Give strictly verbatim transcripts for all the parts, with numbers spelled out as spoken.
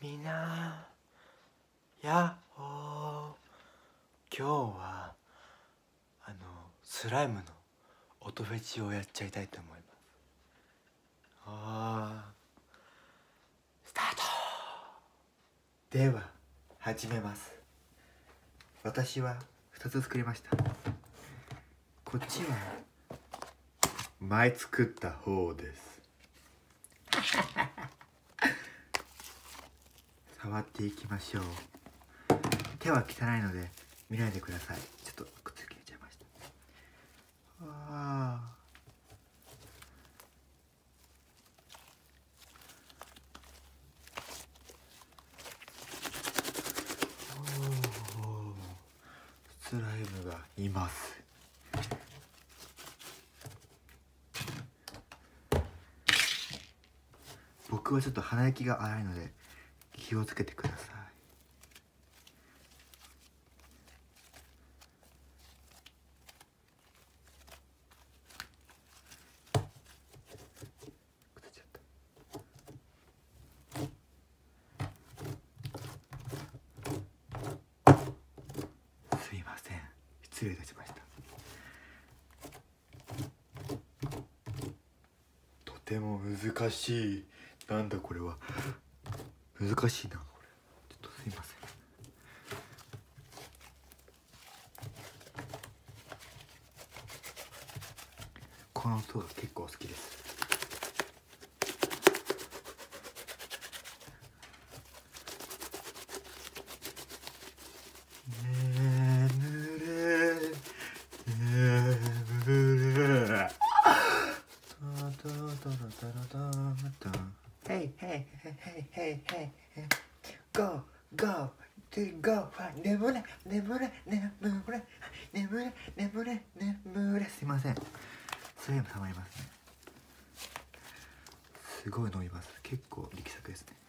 みんなやっほー。今日はあのスライムの音フェチをやっちゃいたいと思います。あースタートでは始めます。私はふたつ作りました。こっちは前作った方です触っていきましょう。手は汚いので見ないでください。ちょっとくっつけちゃいました。あーおースライムがいます。僕はちょっと鼻息が荒いので気をつけてください。すいません、失礼いたしました。とても難しい。なんだこれは。難しいなこれ。ちょっとすいません。この音が結構好きです。眠れ眠れHey hey hey hey hey hey Go go to go 眠れ眠れ眠れ眠れ眠れ眠れ。すいません、それもたまりますね。すごい伸びます。結構力作ですね。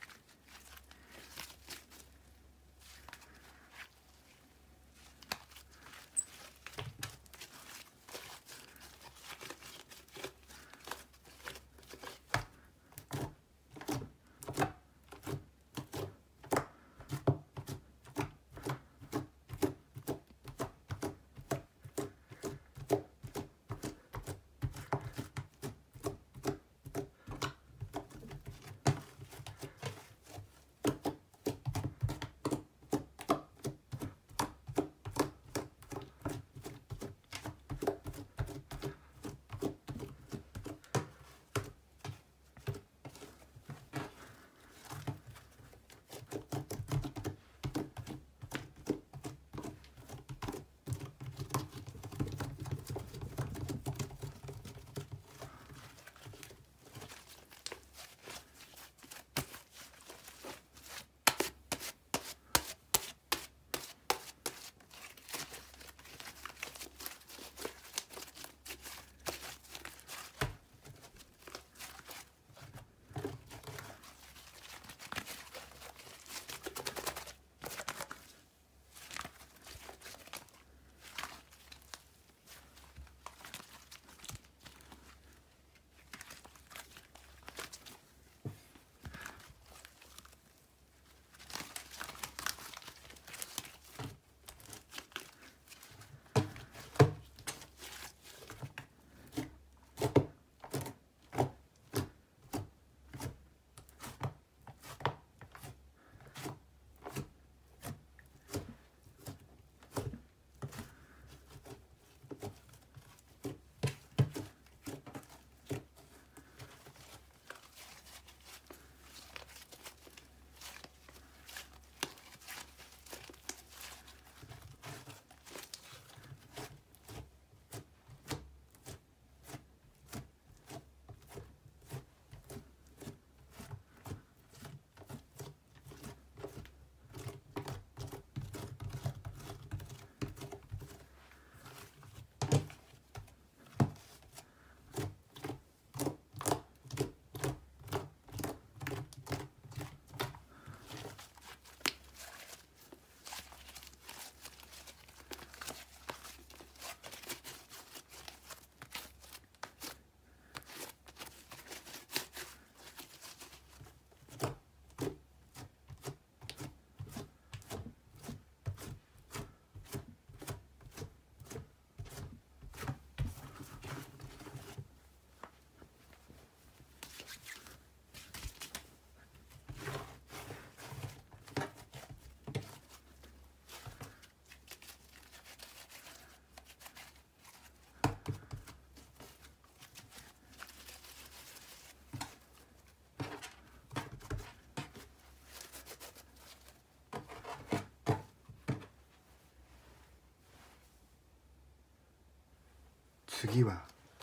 次は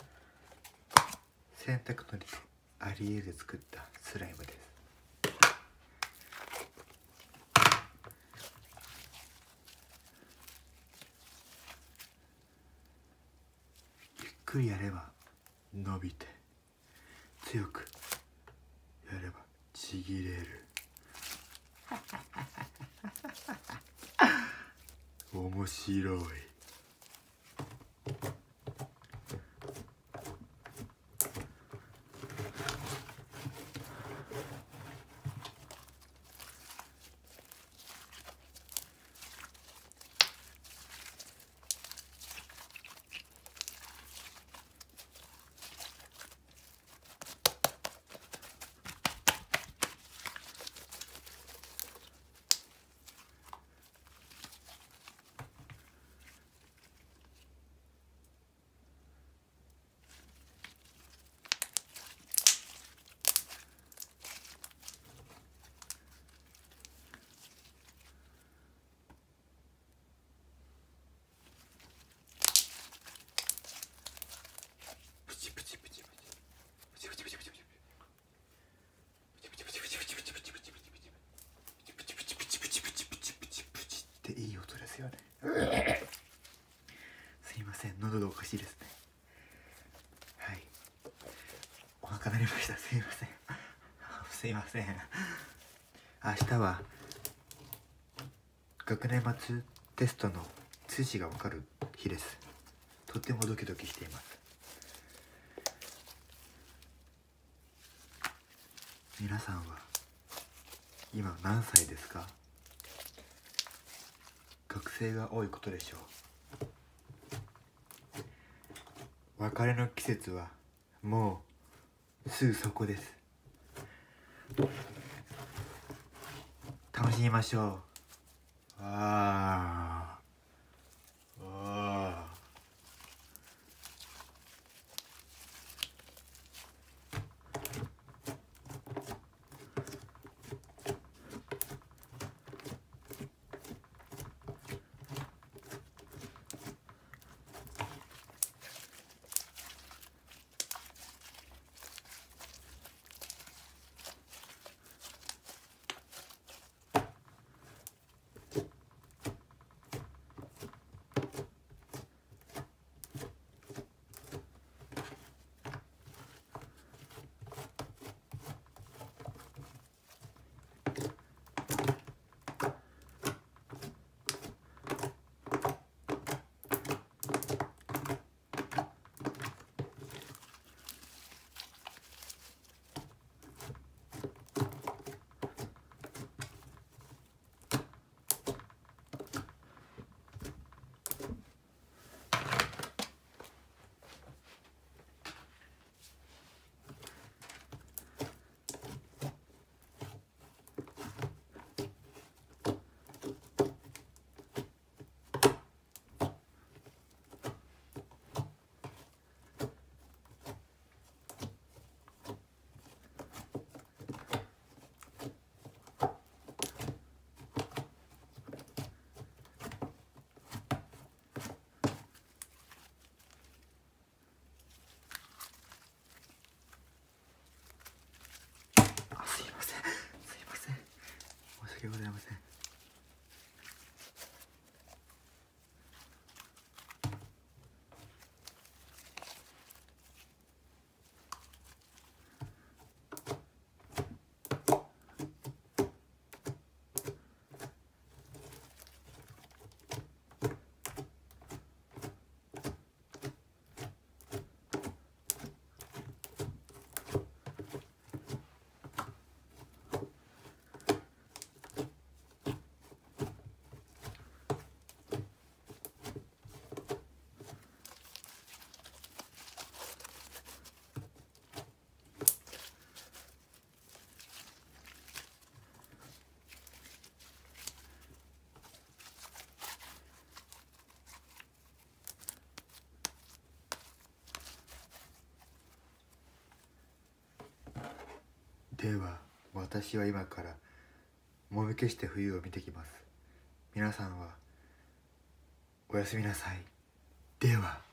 洗濯のりとアリエルで作ったスライムです。ゆっくりやれば伸びて、強くやればちぎれる。面白い。っていい音ですよね。すいません、喉がおかしいですね。はい、お腹鳴りました。すいません。すいません。明日は学年末テストの通知がわかる日です。とってもドキドキしています。皆さんは今何歳ですか？学生が多いことでしょう。別れの季節はもうすぐそこです。楽しみましょう。あーあー申し訳ございません。では私は今からもみ消して冬を見てきます。皆さんはおやすみなさい。では。